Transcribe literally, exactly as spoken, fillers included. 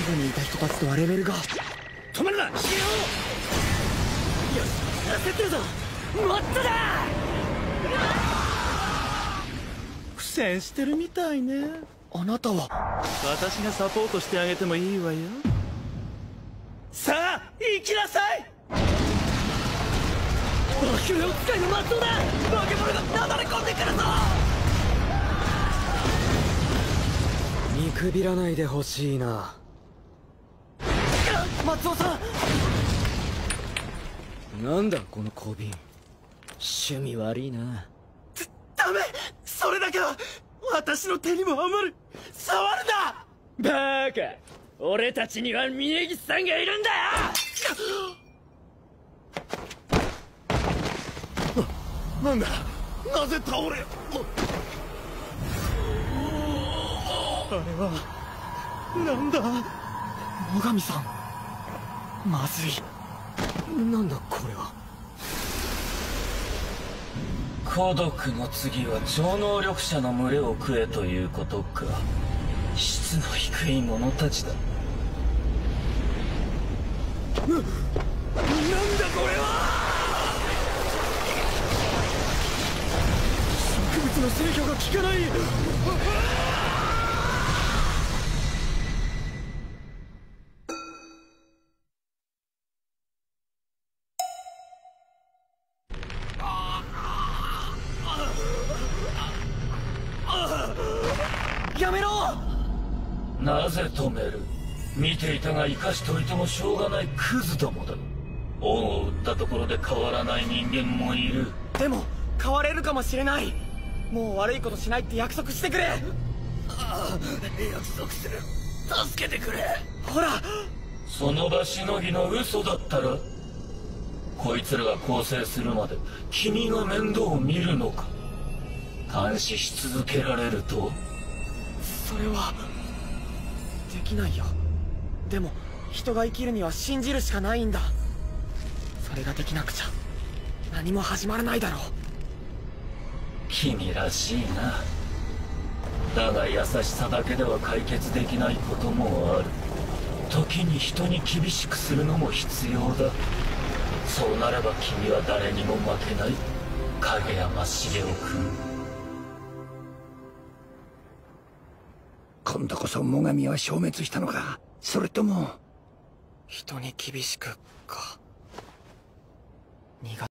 後にいた人たちとはレベルが。 止まるな、死ねよ。よし、焦ってるぞ。もっとだ。苦戦してるみたいね。 あなたは。 私がサポートしてあげてもいいわよ。さあ行きなさい。爆霊使いの松尾だ。化け物がなだれ込んでくるぞ。 見くびらないでほしいな。 松尾さん。 なんだこの小瓶。趣味悪いな。 ダメ、それだけは私の手にも余る。触るな。バカ、俺たちには峯岸さんがいるんだよ。な、なんだ、なぜ倒れ。あれはなんだ。 野上さん、まずい。なんだこれは。 孤独の次は超能力者の群れを食えということか。質の低い者たちだ。 な、なんだこれは。植物の制御が効かない。やめろ。 なぜ止める。見ていたが生かしといてもしょうがないクズどもだ。恩を売ったところで変わらない人間もいる。 でも変われるかもしれない。もう悪いことしないって約束してくれ。 ああ、約束する。助けてくれ。 ほら、 その場しのぎの嘘だったら、こいつらが更生するまで君が面倒を見るのか。監視し続けられると。 それはできないよ。でも人が生きるには信じるしかないんだ。それができなくちゃ何も始まらないだろう。 君らしいな。だが優しさだけでは解決できないこともある。時に人に厳しくするのも必要だ。そうなれば君は誰にも負けない。影山茂雄君。 今度こそ最上は消滅したのか、それとも。 人に厳しくか。苦